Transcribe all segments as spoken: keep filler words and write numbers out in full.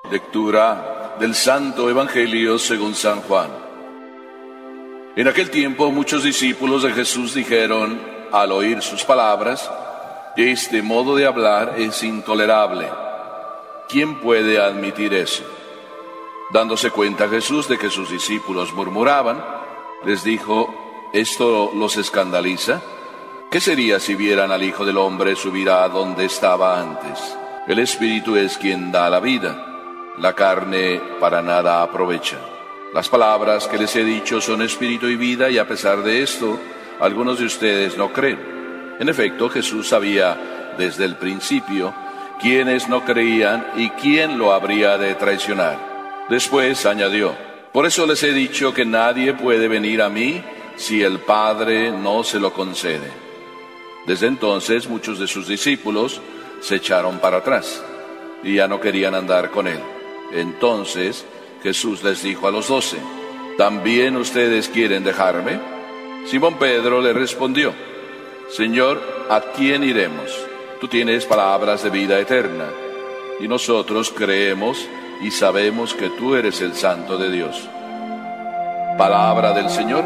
Lectura del Santo Evangelio según San Juan. En aquel tiempo muchos discípulos de Jesús dijeron, al oír sus palabras, este modo de hablar es intolerable. ¿Quién puede admitir eso? Dándose cuenta Jesús de que sus discípulos murmuraban, les dijo, ¿esto los escandaliza? ¿Qué sería si vieran al Hijo del Hombre subir a donde estaba antes? El Espíritu es quien da la vida. La carne para nada aprovecha. Las palabras que les he dicho son espíritu y vida, y a pesar de esto, algunos de ustedes no creen. En efecto, Jesús sabía desde el principio quiénes no creían y quién lo habría de traicionar. Después añadió, por eso les he dicho que nadie puede venir a mí si el Padre no se lo concede. Desde entonces muchos de sus discípulos se echaron para atrás y ya no querían andar con él. Entonces Jesús les dijo a los doce, ¿también ustedes quieren dejarme? Simón Pedro le respondió, Señor, ¿a quién iremos? Tú tienes palabras de vida eterna, y nosotros creemos y sabemos que tú eres el Santo de Dios. Palabra del Señor.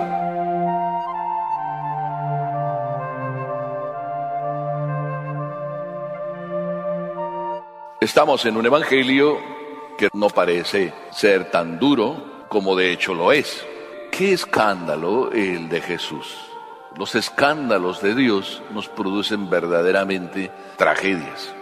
Estamos en un evangelio que no parece ser tan duro como de hecho lo es. ¿Qué escándalo el de Jesús? Los escándalos de Dios nos producen verdaderamente tragedias.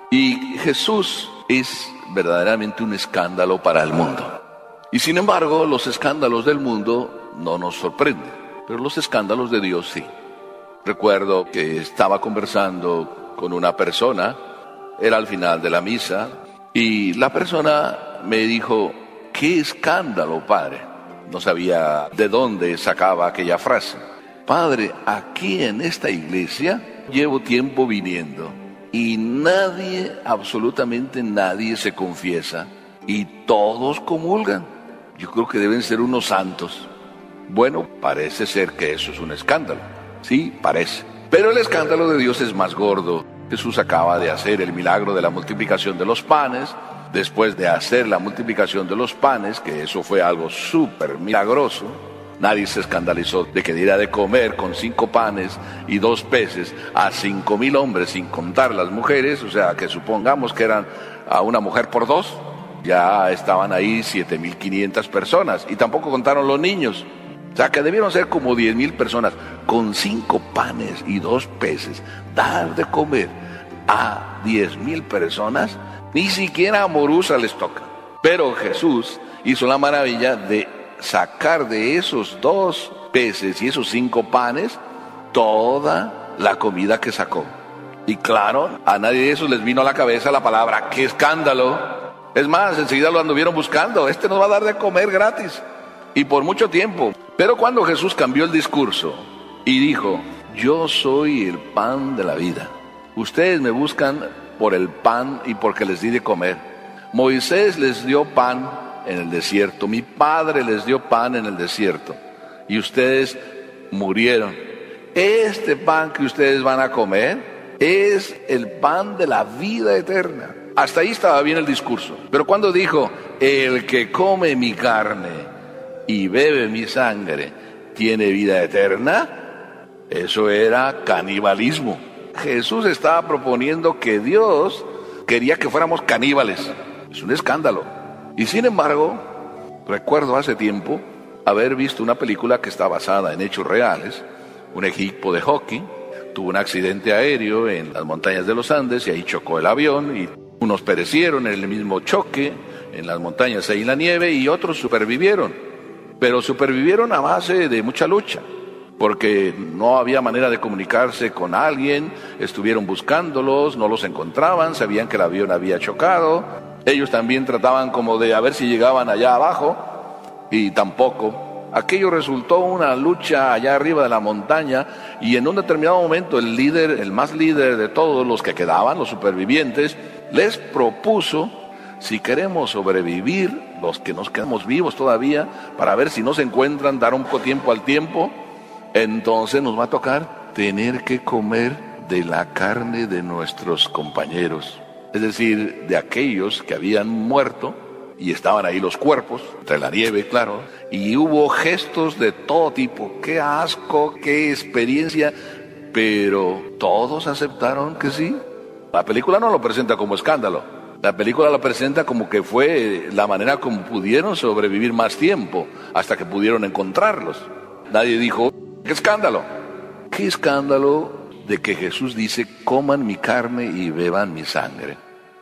Y Jesús es verdaderamente un escándalo para el mundo. Y sin embargo, los escándalos del mundo no nos sorprenden, pero los escándalos de Dios sí. Recuerdo que estaba conversando con una persona, era al final de la misa, y la persona me dijo, ¡qué escándalo, padre! No sabía de dónde sacaba aquella frase. Padre, aquí en esta iglesia llevo tiempo viniendo y nadie, absolutamente nadie se confiesa y todos comulgan. Yo creo que deben ser unos santos. Bueno, parece ser que eso es un escándalo. Sí, parece. Pero el escándalo de Dios es más gordo. Jesús acaba de hacer el milagro de la multiplicación de los panes. Después de hacer la multiplicación de los panes, que eso fue algo súper milagroso, nadie se escandalizó de que diera de comer con cinco panes y dos peces a cinco mil hombres, sin contar las mujeres, o sea, que supongamos que eran a una mujer por dos, ya estaban ahí siete mil quinientas personas, y tampoco contaron los niños. O sea, que debieron ser como diez mil personas, con cinco panes y dos peces, dar de comer a diez mil personas, ni siquiera a Morusa les toca. Pero Jesús hizo la maravilla de sacar de esos dos peces y esos cinco panes toda la comida que sacó. Y claro, a nadie de esos les vino a la cabeza la palabra, ¡qué escándalo! Es más, enseguida lo anduvieron buscando, este nos va a dar de comer gratis. Y por mucho tiempo. Pero cuando Jesús cambió el discurso y dijo, yo soy el pan de la vida. Ustedes me buscan por el pan y porque les di de comer. Moisés les dio pan en el desierto. Mi padre les dio pan en el desierto. Y ustedes murieron. Este pan que ustedes van a comer es el pan de la vida eterna. Hasta ahí estaba bien el discurso. Pero cuando dijo, el que come mi carne y bebe mi sangre tiene vida eterna, eso era canibalismo. Jesús estaba proponiendo que Dios quería que fuéramos caníbales. Es un escándalo. Y sin embargo, recuerdo hace tiempo haber visto una película que está basada en hechos reales. Un equipo de hockey tuvo un accidente aéreo en las montañas de los Andes y ahí chocó el avión y unos perecieron en el mismo choque en las montañas ahí en la nieve y otros supervivieron. Pero supervivieron a base de mucha lucha, porque no había manera de comunicarse con alguien, estuvieron buscándolos, no los encontraban, sabían que el avión había chocado, ellos también trataban como de a ver si llegaban allá abajo, y tampoco. Aquello resultó una lucha allá arriba de la montaña, y en un determinado momento el líder, el más líder de todos los que quedaban, los supervivientes, les propuso, si queremos sobrevivir, los que nos quedamos vivos todavía, para ver si no se encuentran, dar un poco tiempo al tiempo, entonces nos va a tocar tener que comer de la carne de nuestros compañeros, es decir, de aquellos que habían muerto y estaban ahí los cuerpos, entre la nieve, claro, y hubo gestos de todo tipo. ¡Qué asco, qué experiencia! Pero todos aceptaron que sí. La película no lo presenta como escándalo. La película lo presenta como que fue la manera como pudieron sobrevivir más tiempo, hasta que pudieron encontrarlos. Nadie dijo, ¡qué escándalo! ¡Qué escándalo de que Jesús dice, coman mi carne y beban mi sangre!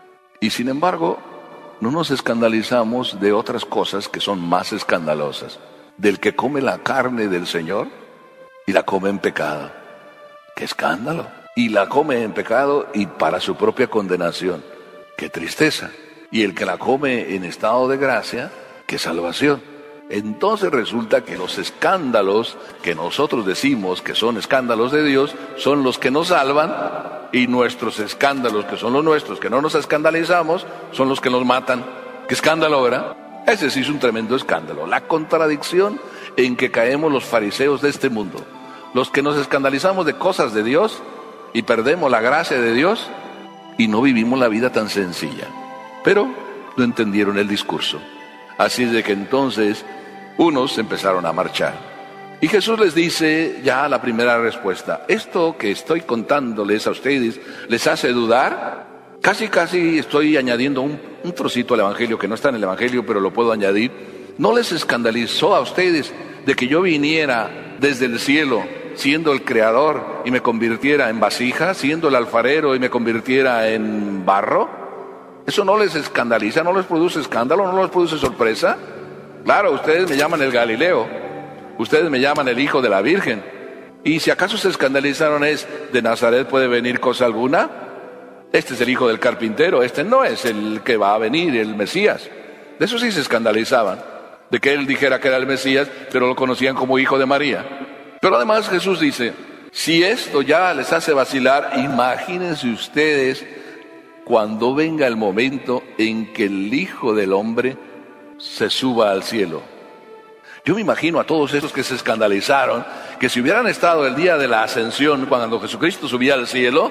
Y sin embargo, no nos escandalizamos de otras cosas que son más escandalosas. Del que come la carne del Señor y la come en pecado. ¡Qué escándalo! Y la come en pecado y para su propia condenación. ¡Qué tristeza! Y el que la come en estado de gracia, ¡qué salvación! Entonces resulta que los escándalos que nosotros decimos que son escándalos de Dios son los que nos salvan, y nuestros escándalos, que son los nuestros, que no nos escandalizamos, son los que nos matan. ¡Qué escándalo, verdad! Ese sí es un tremendo escándalo. La contradicción en que caemos los fariseos de este mundo. Los que nos escandalizamos de cosas de Dios y perdemos la gracia de Dios y no vivimos la vida tan sencilla. Pero no entendieron el discurso. Así es de que entonces unos empezaron a marchar. Y Jesús les dice ya la primera respuesta. Esto que estoy contándoles a ustedes, ¿les hace dudar? Casi, casi estoy añadiendo un, un trocito al Evangelio que no está en el Evangelio, pero lo puedo añadir. ¿No les escandalizó a ustedes de que yo viniera desde el cielo, siendo el creador, y me convirtiera en vasija, siendo el alfarero y me convirtiera en barro? ¿Eso no les escandaliza? ¿No les produce escándalo? ¿No les produce sorpresa? Claro, ustedes me llaman el Galileo. Ustedes me llaman el hijo de la Virgen. Y si acaso se escandalizaron es, ¿de Nazaret puede venir cosa alguna? Este es el hijo del carpintero, este no es el que va a venir, el Mesías. De eso sí se escandalizaban, de que él dijera que era el Mesías, pero lo conocían como hijo de María. Pero además Jesús dice, si esto ya les hace vacilar, imagínense ustedes cuando venga el momento en que el Hijo del Hombre se suba al cielo. Yo me imagino a todos estos que se escandalizaron, que si hubieran estado el día de la ascensión, cuando Jesucristo subía al cielo,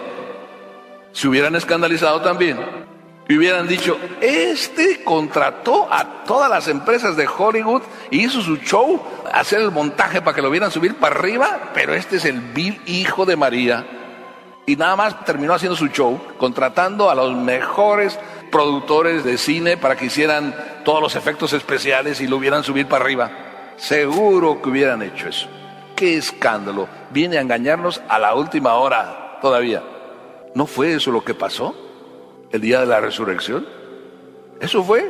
se hubieran escandalizado también. Y hubieran dicho, este contrató a todas las empresas de Hollywood y hizo su show, hacer el montaje para que lo vieran subir para arriba, pero este es el vil hijo de María. Y nada más terminó haciendo su show, contratando a los mejores productores de cine para que hicieran todos los efectos especiales y lo hubieran subir para arriba. Seguro que hubieran hecho eso. ¡Qué escándalo! Viene a engañarnos a la última hora todavía. ¿No fue eso lo que pasó el día de la resurrección? Eso fue.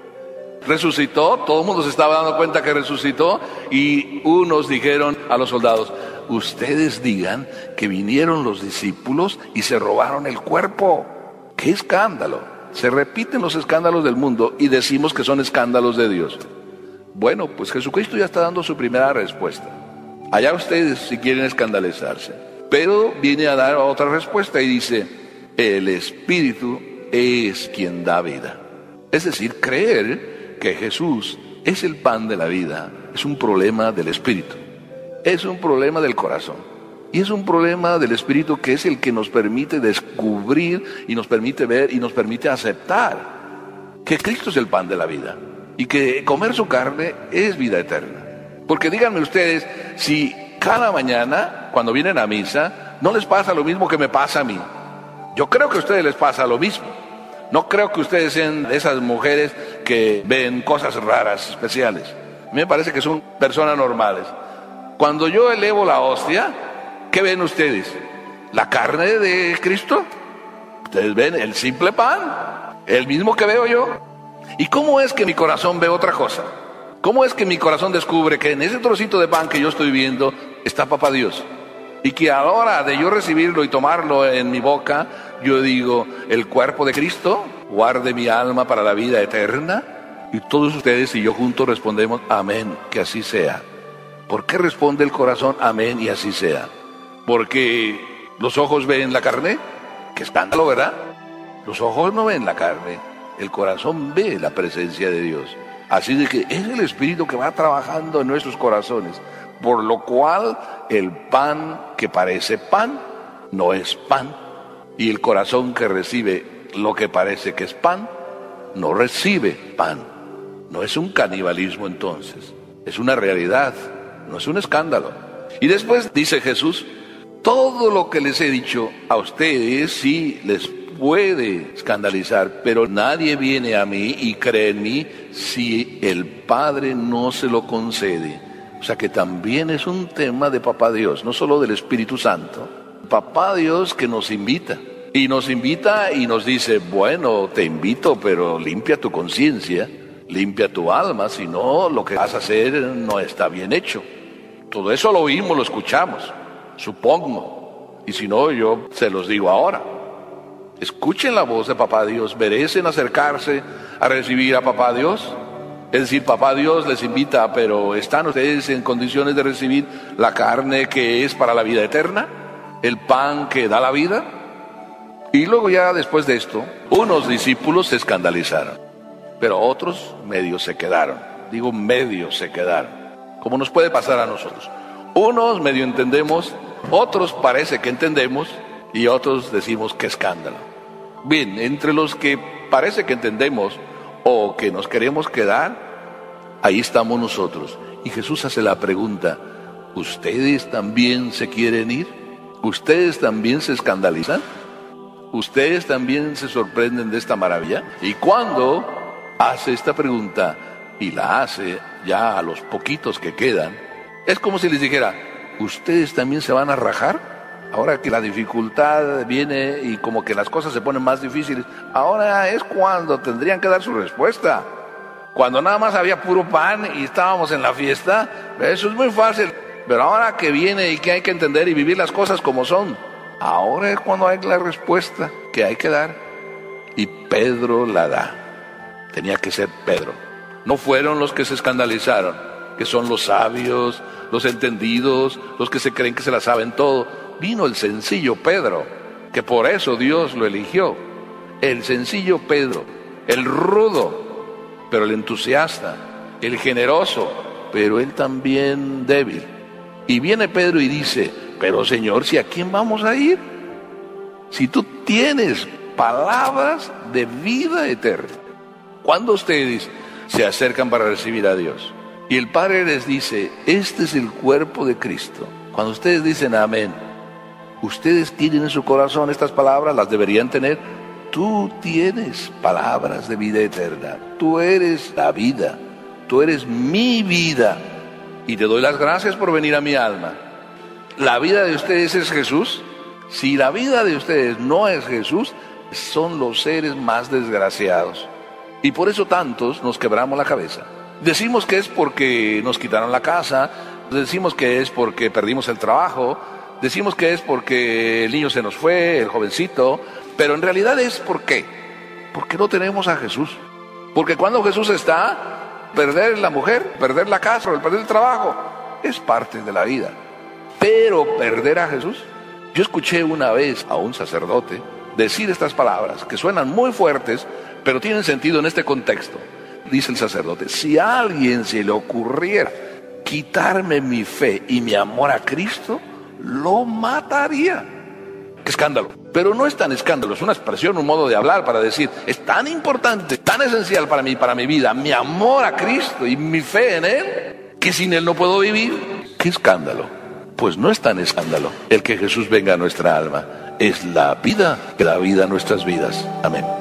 Resucitó, todo el mundo se estaba dando cuenta que resucitó, y unos dijeron a los soldados, ustedes digan que vinieron los discípulos y se robaron el cuerpo. ¡Qué escándalo! Se repiten los escándalos del mundo y decimos que son escándalos de Dios. Bueno, pues Jesucristo ya está dando su primera respuesta. Allá ustedes si quieren escandalizarse. Pero viene a dar otra respuesta y dice, el Espíritu es quien da vida. Es decir, creer que Jesús es el pan de la vida es un problema del Espíritu. Es un problema del corazón. Y es un problema del Espíritu que es el que nos permite descubrir y nos permite ver y nos permite aceptar que Cristo es el pan de la vida. Y que comer su carne es vida eterna. Porque díganme ustedes, si cada mañana, cuando vienen a misa, no les pasa lo mismo que me pasa a mí. Yo creo que a ustedes les pasa lo mismo. No creo que ustedes sean de esas mujeres que ven cosas raras, especiales. A mí me parece que son personas normales. Cuando yo elevo la hostia, ¿qué ven ustedes? ¿La carne de Cristo? Ustedes ven el simple pan, el mismo que veo yo. ¿Y cómo es que mi corazón ve otra cosa? ¿Cómo es que mi corazón descubre que en ese trocito de pan que yo estoy viendo está Papá Dios? Y que a la hora de yo recibirlo y tomarlo en mi boca, yo digo, el cuerpo de Cristo guarde mi alma para la vida eterna. Y todos ustedes y yo juntos respondemos, amén, que así sea. ¿Por qué responde el corazón, amén, y así sea? ¿Porque los ojos ven la carne? ¡Qué escándalo!, ¿verdad? Los ojos no ven la carne. El corazón ve la presencia de Dios. Así de que es el Espíritu que va trabajando en nuestros corazones. Por lo cual el pan que parece pan no es pan. Y el corazón que recibe lo que parece que es pan no recibe pan. No es un canibalismo entonces, es una realidad, no es un escándalo. Y después dice Jesús, todo lo que les he dicho a ustedes sí les puede escandalizar, pero nadie viene a mí y cree en mí si el Padre no se lo concede. O sea que también es un tema de Papá Dios, no solo del Espíritu Santo. Papá Dios que nos invita. Y nos invita y nos dice, bueno, te invito, pero limpia tu conciencia, limpia tu alma, si no, lo que vas a hacer no está bien hecho. Todo eso lo oímos, lo escuchamos, supongo. Y si no, yo se los digo ahora. Escuchen la voz de Papá Dios, merecen acercarse a recibir a Papá Dios. Es decir, Papá Dios les invita, pero ¿están ustedes en condiciones de recibir la carne que es para la vida eterna? ¿El pan que da la vida? Y luego ya después de esto, unos discípulos se escandalizaron, pero otros medio se quedaron. Digo medio se quedaron, como nos puede pasar a nosotros. Unos medio entendemos, otros parece que entendemos y otros decimos qué escándalo. Bien, entre los que parece que entendemos o que nos queremos quedar, ahí estamos nosotros. Y Jesús hace la pregunta, ¿ustedes también se quieren ir? ¿Ustedes también se escandalizan? ¿Ustedes también se sorprenden de esta maravilla? Y cuando hace esta pregunta y la hace ya a los poquitos que quedan, es como si les dijera, ¿ustedes también se van a rajar? Ahora que la dificultad viene y como que las cosas se ponen más difíciles, ahora es cuando tendrían que dar su respuesta. Cuando nada más había puro pan y estábamos en la fiesta, eso es muy fácil. Pero ahora que viene y que hay que entender y vivir las cosas como son, ahora es cuando hay la respuesta que hay que dar. Y Pedro la da. Tenía que ser Pedro. No fueron los que se escandalizaron, que son los sabios, los entendidos, los que se creen que se la saben todo. Vino el sencillo Pedro, que por eso Dios lo eligió. El sencillo Pedro, el rudo, pero el entusiasta, el generoso, pero él también débil. Y viene Pedro y dice, pero Señor, ¿si a quién vamos a ir? Si tú tienes palabras de vida eterna. ¿Cuándo ustedes se acercan para recibir a Dios? Y el Padre les dice, este es el cuerpo de Cristo. Cuando ustedes dicen amén, ustedes tienen en su corazón estas palabras, las deberían tener. Tú tienes palabras de vida eterna. Tú eres la vida. Tú eres mi vida. Y te doy las gracias por venir a mi alma. ¿La vida de ustedes es Jesús? Si la vida de ustedes no es Jesús, son los seres más desgraciados. Y por eso tantos nos quebramos la cabeza. Decimos que es porque nos quitaron la casa, decimos que es porque perdimos el trabajo, decimos que es porque el niño se nos fue, el jovencito, pero en realidad es ¿por qué? Porque no tenemos a Jesús. Porque cuando Jesús está, perder la mujer, perder la casa, el perder el trabajo, es parte de la vida. Pero perder a Jesús. Yo escuché una vez a un sacerdote decir estas palabras que suenan muy fuertes, pero tienen sentido en este contexto. Dice el sacerdote, si a alguien se le ocurriera quitarme mi fe y mi amor a Cristo, lo mataría. ¡Qué escándalo! Pero no es tan escándalo, es una expresión, un modo de hablar para decir, es tan importante, tan esencial para mí, para mi vida, mi amor a Cristo y mi fe en Él, que sin Él no puedo vivir. ¡Qué escándalo! Pues no es tan escándalo el que Jesús venga a nuestra alma. Es la vida que da vida a nuestras vidas. Amén.